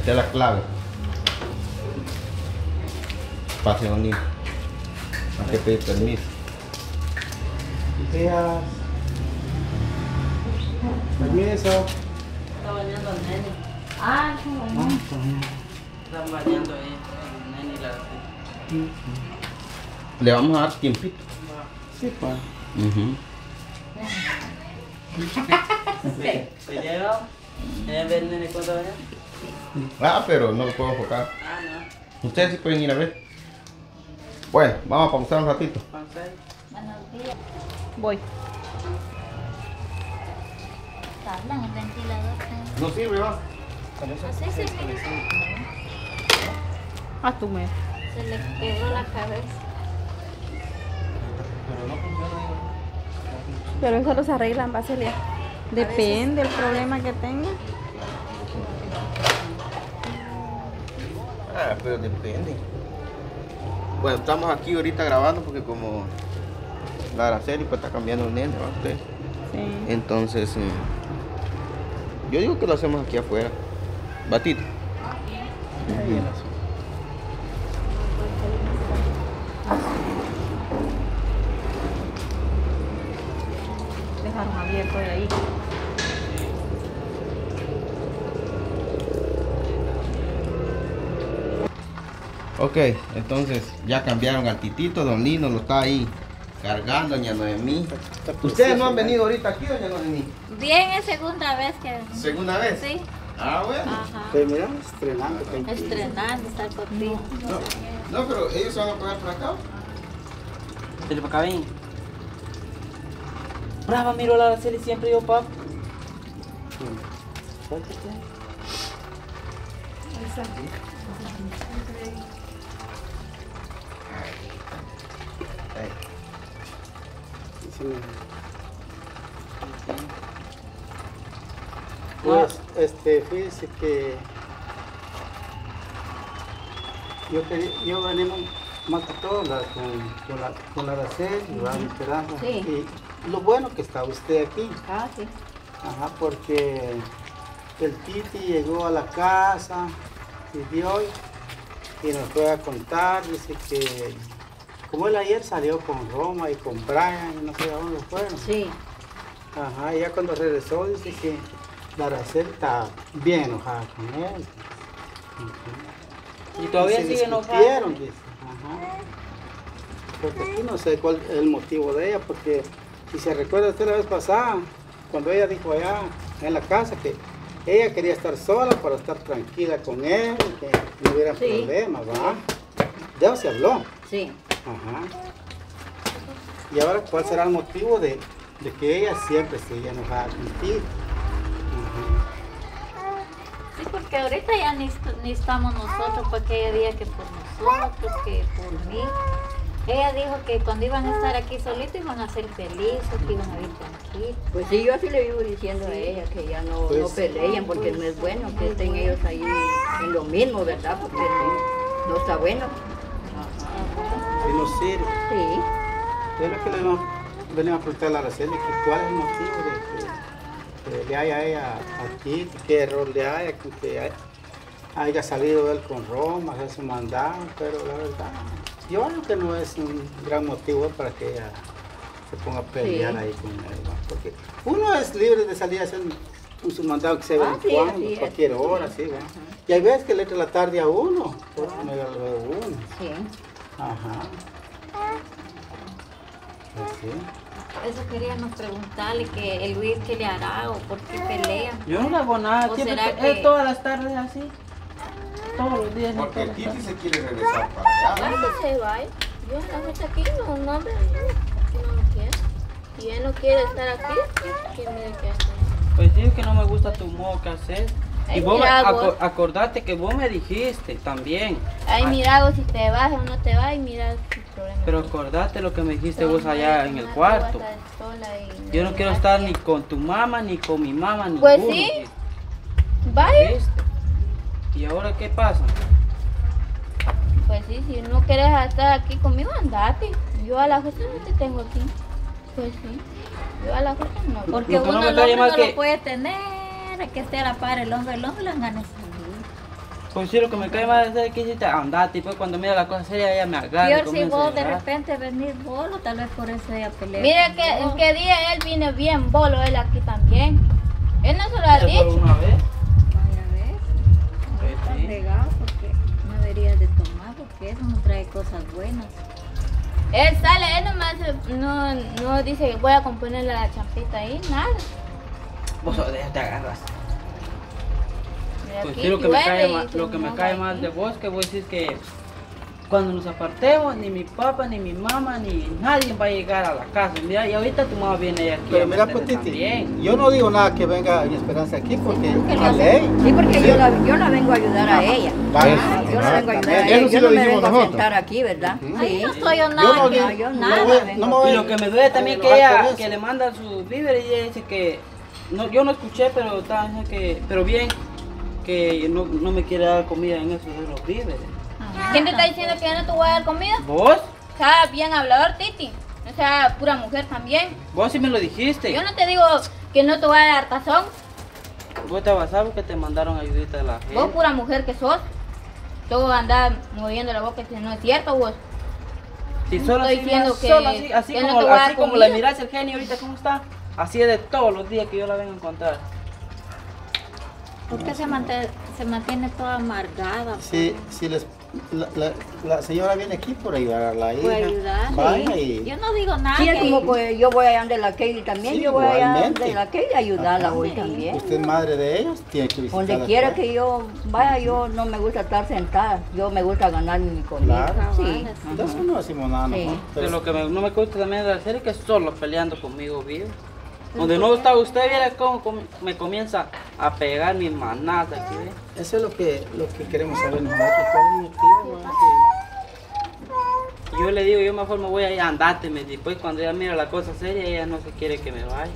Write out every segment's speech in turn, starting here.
Esta es la clave. Pase un niño. Hay que pedir permiso. Días. Permiso. Está bañando al nene. Ah, qué bueno. Están bañando ahí el nene y la gatita. Le vamos a dar tiempito. Sí, pues. ¿Se llega? ¿Ya ve el nene cuánto baña? Ah, pero no lo puedo enfocar. Ah, no. Ustedes sí pueden ir a ver. Bueno, vamos a pausar un ratito. ¿Pausar? Buenos días. Voy. Hablan el ventilador. No sirve, va. Así se mira. A tu mes. Se le quedó la cabeza. Pero eso los arreglan, Baselia. Depende del problema que tenga. Ah, pero depende. Bueno, estamos aquí ahorita grabando porque como la Araceli pues está cambiando el nene, ¿va usted? Sí. Entonces, yo digo que lo hacemos aquí afuera. Batito. Dejaron abierto de ahí. Ok, entonces ya cambiaron al Titito, don Lino lo está ahí cargando, doña Noemí. ¿Ustedes no han venido ahorita aquí, doña Noemí? Bien, es segunda vez que... ¿Segunda vez? Sí. Ah, bueno. Ajá. Pero mira, estrenando. Estrenando, está contigo. No, pero ellos se van a pagar por acá. ¿Se le para acá ven? Brava, miro la Araceli siempre yo, papá. Pues, fíjese que yo venimos más que todo con la Araceli, la Esperanza. Sí. Y lo bueno que está usted aquí. Ah, sí. Ajá, porque el Titi llegó a la casa y vio y nos fue a contar, dice que como él ayer salió con Roma y con Brian y no sé a dónde fueron. Sí. Ajá, y ya cuando regresó dice que la Araceli está bien enojada con él. Y todavía se sigue enojada. discutieron, dice. Ajá. Porque aquí no sé cuál es el motivo de ella, porque si se recuerda usted la vez pasada, cuando ella dijo allá en la casa que ella quería estar sola para estar tranquila con él, que no hubiera Sí. problemas, ¿va? Ya se habló. Sí. Ajá. Y ahora, ¿cuál será el motivo de que ella siempre sigue enojada contigo? Sí, porque ahorita ya ni estamos nosotros, porque ella dijo que por nosotros, que por mí. Ella dijo que cuando iban a estar aquí solitos iban a ser felices, que iban a vivir tranquilos. Pues sí, yo así le vivo diciendo a ella que ya no peleen porque no es bueno que estén ellos ahí en lo mismo, ¿verdad? Porque no está bueno. Y no sirve. Sí. Es lo que le venimos a preguntar a la Araceli, que cuál es el motivo de que le haya a ella a ti, qué error le haya, que haya salido él con Roma, hacer su mandado, pero la verdad, yo creo que no es un gran motivo para que ella se ponga a pelear ahí con él, ¿no? Porque uno es libre de salir a hacer su mandado que se ve sí, cuando, así es, cualquier hora, sí, ¿verdad? Y hay veces que le entra la tarde a uno, pues me lo veo uno. Sí. Ajá. Pues sí. Eso queríamos preguntarle, que el Luis qué le hará o por qué pelean. Yo no le hago nada, ¿O siempre será que- es todas las tardes así. Todos los días. Porque el todas las Titi tardes. se quiere regresar para allá. Claro que se va. Yo la gente aquí no, un hombre que no lo quiere. Y él no quiere estar aquí, ¿quién me qué hacer? Pues digo que no me gusta tu modo que haces. Y Ay, vos mira, vos. acordate que vos me dijiste también. Ay, mira vos si te vas o no te vas y mira el problema. Pero acordate lo que me dijiste vos No, allá no, en el no, cuarto. tú vas a estar sola y Yo no quiero vas estar a- ni con tu mamá ni con mi mamá. Pues ninguno. sí. Vaya. ¿Viste? ¿Y ahora qué pasa? Pues sí, si no quieres estar aquí conmigo, andate. Yo a la fuerza no te tengo aquí. Pues sí. Yo a la fuerza no. Porque Lo que no uno me el trae hombre más no que- lo puede tener, que esté a la par el hombre le dan ganas de salir. Pues sí, lo que me cae mal es que hiciste andate, y pues cuando mira la cosa seria ella me agarra. Peor si vos de repente venís bolo, tal vez por eso ella pelea. Mire que en qué día él vino bien bolo, él aquí también. Él no se lo ha ¿Eso fue dicho. una vez? Vaya vez. Pues Está sí. fregado porque no deberías de tomar porque eso no trae cosas buenas. Él sale, él nomás no dice que voy a componerle la champita ahí, nada. Vos te agarras. Mira, Pues aquí sí, lo que me llueve cae y mal, se lo que me moja cae aquí. mal de vos que vos decís que cuando nos apartemos ni mi papá, ni mi mamá, ni nadie va a llegar a la casa. Mira, y ahorita tu mamá viene aquí. Pero a mira, meterse pues, Titi, también. yo no digo nada que venga mi Esperanza aquí porque Porque a no- ley. Sí, porque yo la vengo a ayudar a ella. Vaya, Yo la vengo a ayudar a exactamente. ella. Eso sí Yo lo no me dijimos vengo a nosotros. sentar aquí, ¿verdad? Ahí no estoy yo Yo nada. no digo, yo no nada voy- vengo. no me voy Y lo que me duele también que enojar por ella, eso. que le manda sus víveres y ella dice que, no, yo no escuché, pero estaba diciendo que, pero bien, que no me quiere dar comida en esos de los víveres. ¿Quién te está diciendo que yo no te voy a dar comida? ¿Vos? O sea, bien hablador, Titi. O sea, pura mujer también. Vos sí me lo dijiste. Yo no te digo que no te voy a dar tazón. Vos te vas a saber que te mandaron ayudita de la gente. Vos pura mujer que sos. Tú andás moviendo la boca si no es cierto vos. Si solo estoy así, diciendo mira, que- solo así, así que no como, te voy a dar así como la comida. mirás el genio ahorita cómo está, así es de todos los días que yo la vengo a encontrar. ¿Por qué se mantiene toda amargada? Si la señora viene aquí por ayudar a la hija. Por ayudar. Vaya y... Yo no digo nada. Sí, es que- como pues yo voy allá de la Kelly también, Sí, yo voy allá igualmente. de la Kelly a ayudarla Ajá. hoy también. Usted es madre de ellos, tiene que visitarla. Donde quiera que yo vaya, yo no me gusta estar sentada, yo me gusta ganar mi comida. Claro. Sí. De eso no decimos nada, Sí. ¿no? Pero lo que no me gusta también de la serie es que solo peleando conmigo vivo. Donde no está usted, viera cómo me comienza a pegar mi manata aquí, ¿ve? Eso es lo que queremos saber nosotros. ¿Cuál es el motivo? Y yo le digo, yo mejor me voy a ir, andate, después cuando ella mira la cosa seria, ella no se quiere que me vaya.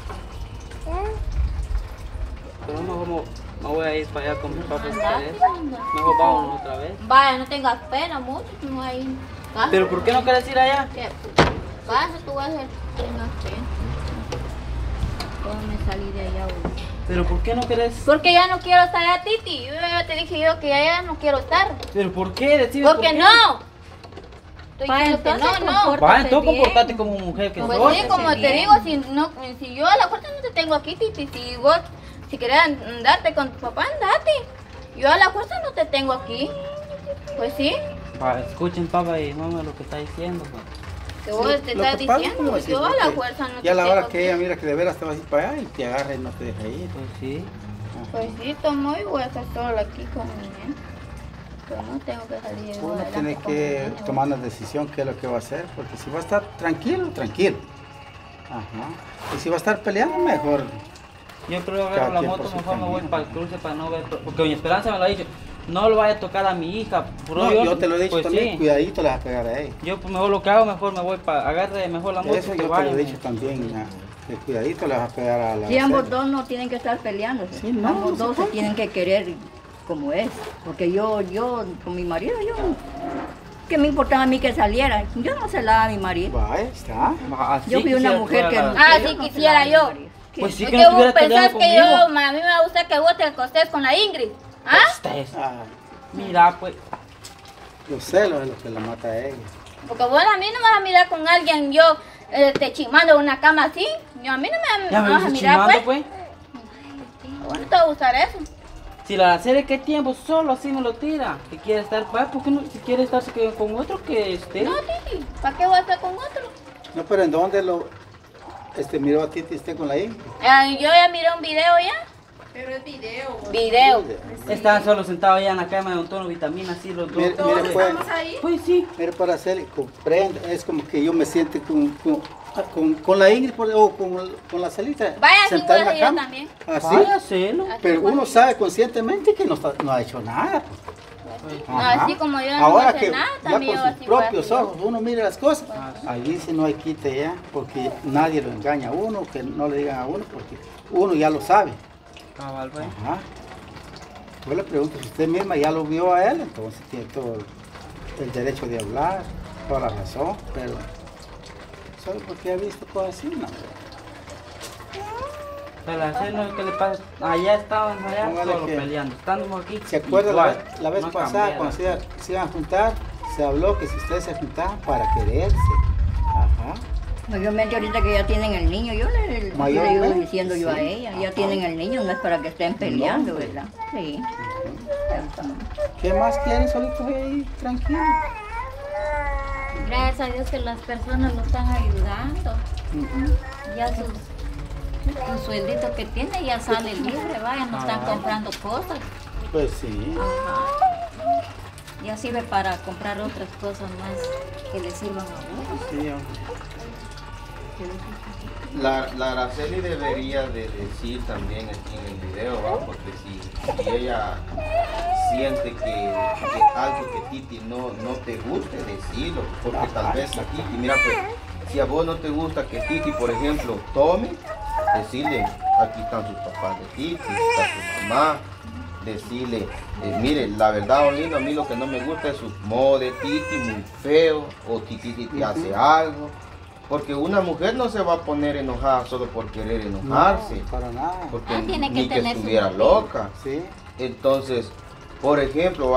Pero mejor me voy a ir para allá con mi papá esta vez. Mejor vámonos otra vez. Vaya, no tengas pena mucho, no hay. Pero ¿por qué no quieres ir allá? ¿Qué? Pasa, tú vas a hacer. Tengas pena. ¿Cómo me salí de allá hoy? Pero ¿por qué no quieres? Porque ya no quiero estar allá, Titi. Yo ya te dije yo que ya no quiero estar. Pero ¿por qué? Decime ¿Por por qué qué. no? Estoy Pa, diciendo que entonces no, no. compórtate Va, entonces bien. comportate como mujer que Pues sos. sí, como te bien. digo, si yo a la fuerza no te tengo aquí, Titi, si querés andarte con tu papá, andate. Yo a la fuerza no te tengo aquí. Pues sí, Va, escuchen papá y mamá lo que está diciendo. Pues. que vos te Lo estás que pasa es diciendo, como pues decís, yo a la porque fuerza no te ya a la hora tengo que aquí. ella mira que de veras te vas a ir para allá y te agarra y no te deja ir. Pues sí. Pues sí, tomo y voy a estar sola aquí con mi nene. Pero no tengo que salir de Uno adelante tiene con que mi nene. tomar una decisión qué es lo que va a hacer, porque si va a estar tranquilo, tranquilo. Ajá. Y si va a estar peleando, mejor. Yo creo que Cada agarro la quien moto, por su mejor me voy camino. para el cruce para no ver. Porque mi Esperanza me lo ha dicho. No lo vaya a tocar a mi hija. No, yo te lo he dicho pues también, sí. cuidadito le vas a pegar a ella. Yo pues, mejor lo que hago, mejor me voy para. Agarre mejor la moto. Eso que yo te vaya, lo he dicho también, que cuidadito le vas a pegar a la Si ambos Araceli. dos no tienen que estar peleándose, Sí, no, ambos no se dos se puede. tienen que querer como es. Porque yo con mi marido, ¿qué me importaba a mí que saliera? Yo no se la daba a mi marido. Vaya, está. Así Yo fui una quisiera mujer que... fuera la- Ah, yo si no se la quisiera daba a mi yo. marido. ¿Qué? Pues sí Es que que no vos estuviera pensás peleando que yo, conmigo. a mí me gusta que vos te acostes con la Ingrid. ¿Ah? Ustedes. Ah, Mira, pues. los celos es lo que la mata a ella. Porque vos a mí no me vas a mirar con alguien, yo te chimando en una cama así. Yo a mí no me Ya me vas a dices mirar, chimando, pues. pues. ¿Cómo no te va a gustar eso? Si la Araceli qué tiempo solo así me lo tira. Que quiere estar, pues, ¿por qué no? Si quiere estar con otro que esté. No, Titi, ¿para qué voy a estar con otro? No, pero ¿en dónde miró a Titi esté con la hija? Yo ya miré un video ya. Pero es video. Video. Estaban solo sentados allá en la cama de un tono de vitamina, así los dos. Mire, Todos mire, pues, estamos ahí. Pues sí. mire, para hacer, comprende, es como que yo me siento con la Ingrid o con la Celita. Vaya, así sentada voy a en la hacer yo cama. también. Así. Vaya, hacelo. Así Pero voy a uno hacer. sabe conscientemente que no ha hecho nada. No, Ajá. así como yo no Ahora voy a hacer que nada, ya también con yo sus así voy a propios hacer. ojos uno mira las cosas, ahí sí no hay quite ya, porque nadie lo engaña a uno, que no le digan a uno, porque uno ya lo sabe. Cabal, pues. Ajá. Yo le pregunto, si usted misma ya lo vio a él, entonces tiene todo el derecho de hablar, toda la razón, pero solo porque ha visto cosas así, no. Pero Araceli no es que le pasa. Allá estaban allá Póngale solo que- peleando. Estando aquí. ¿Se acuerda igual, la vez no pasada cambiaron. cuando se iban a juntar? Se habló que si ustedes se juntaban para quererse. Ajá. Mayormente ahorita que ya tienen el niño, yo le digo Mayormente, diciendo yo a sí. ella, ya tienen el niño, no es para que estén peleando, ¿verdad? Sí. ¿Qué más quieren solitos ahí? Tranquilo. Gracias a Dios que las personas lo están ayudando. Ya su sueldito que tiene ya sale libre, vaya, no están comprando cosas. Pues sí. Ajá. Ya sirve para comprar otras cosas más que le sirvan a uno. Sí, hombre. La Araceli debería de decir también aquí en el video, ¿va? Porque si ella siente que algo que Titi no te guste, decirlo, porque tal vez a Titi, mira pues, si a vos no te gusta que Titi, por ejemplo, tome, decirle, aquí están sus papás de Titi, está su mamá, decirle, mire, la verdad, don Lino, a mí lo que no me gusta es su modo de Titi, muy feo, o Titi te hace algo. Porque una mujer no se va a poner enojada solo por querer enojarse. No, para nada. Porque Tiene que ni que tener su estuviera motivo. loca. Sí. Entonces, por ejemplo,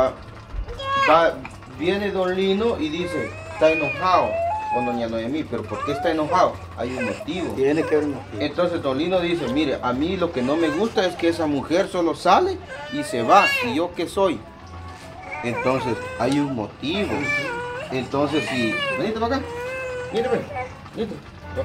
viene don Lino y dice, está enojado con doña Noemí, pero ¿por qué está enojado? Hay un motivo. Tiene que haber un motivo. Entonces don Lino dice, mire, a mí lo que no me gusta es que esa mujer solo sale y se va. ¿Y yo qué soy? Entonces, hay un motivo. Entonces, si... Venite para acá. Mire, ve. Venite.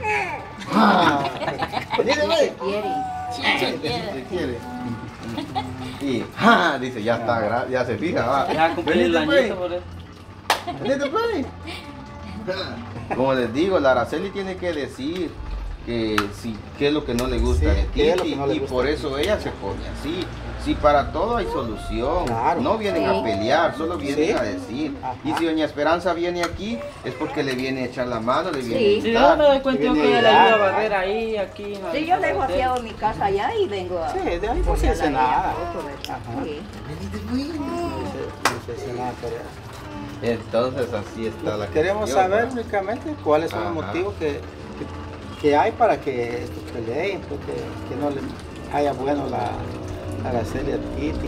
Venite, ve. Quiere. Si quiere. Y dice, ya está, ya se fija. Va. Ya cumplí el Venite, pues. añito por eso. Venite, pues. Como les digo, la Araceli tiene que decir que qué es lo que no le gusta Sí, de qué es lo Titi, que no le y gusta por de eso ella se pone así. Si para todo hay solución, Claro. no vienen Sí. a pelear, solo vienen Sí. a decir. Ajá. Y si doña Esperanza viene aquí, es porque le viene a echar la mano, le viene Sí. a Si gritar. yo me doy cuenta Que que viene ella le a ayuda a ayudar. barrer ahí, aquí. Sí, yo dejo aseado mi casa allá y vengo a... Sí, de ahí no se apoyarla hace a ella nada. poco, ¿verdad? Ajá. Sí. No se hace nada, pero- Entonces así está la Queremos cuestión, saber ¿va? únicamente cuáles son los Ajá. motivos que hay para que estos peleen, porque que no le haya bueno la Araceli a Titi.